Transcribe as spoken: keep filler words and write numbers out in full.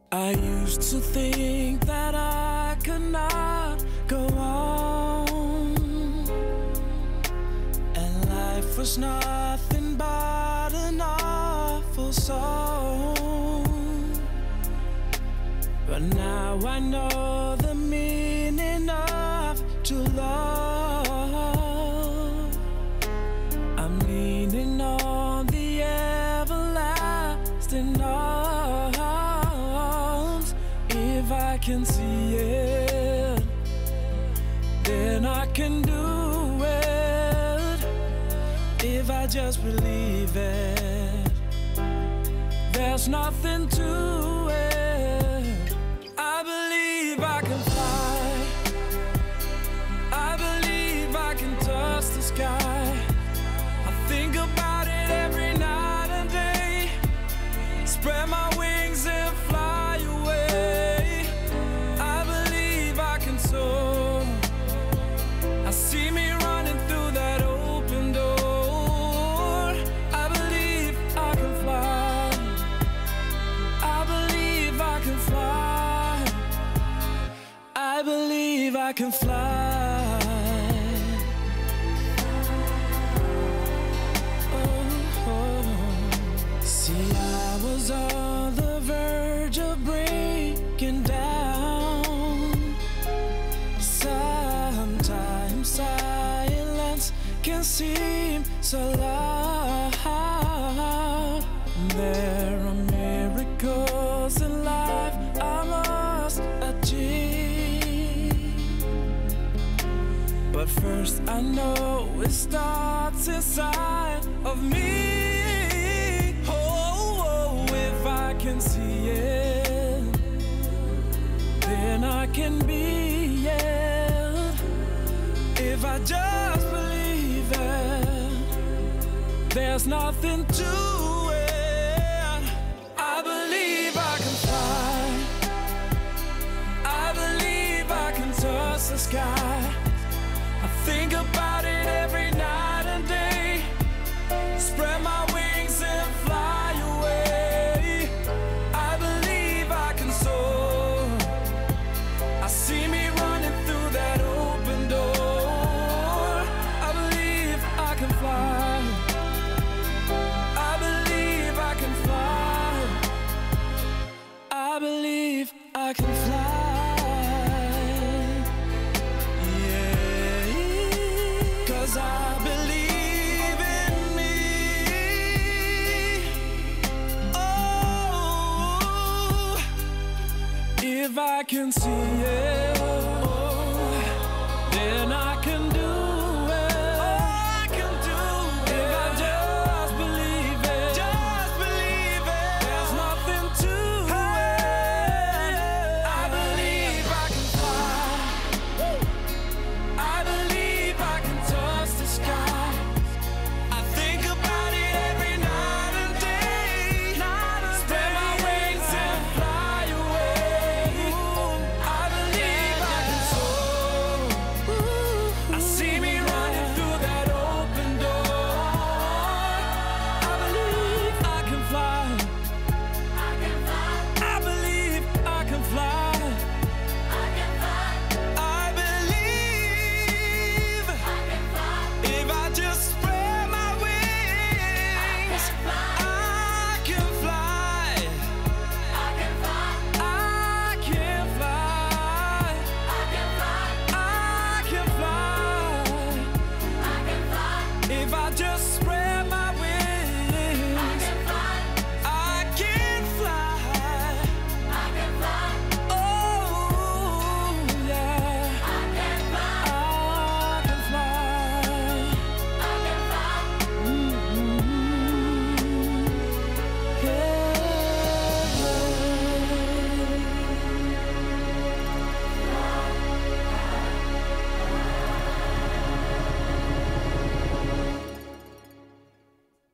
I used to think that I could not go on, and life was nothing but an awful song. But now I know the meaning of true love. I'm leaning on the everlasting arms. If I can see it, then I can do it. If I just believe it, there's nothing to it. I believe I can fly. I believe I can touch the sky. I think about it every night and day. Spread my wings and fly away. I believe I can soar. I see me running through that open door. I believe I can fly. I believe I can fly. I believe I can fly. See, I was on the verge of breaking down. Sometimes silence can seem so loud. There are miracles in life I must achieve, but first I know it starts inside of me. If I can see it, then I can be it. If I just believe it, there's nothing to it. I believe I can fly. I believe I can touch the sky. I think about it every night and day. Spread my wings and fly away. See me running through that open door. I believe I can fly. I believe I can fly. I believe I can fly. Yeah, 'cause I believe in me. Oh, if I can see it,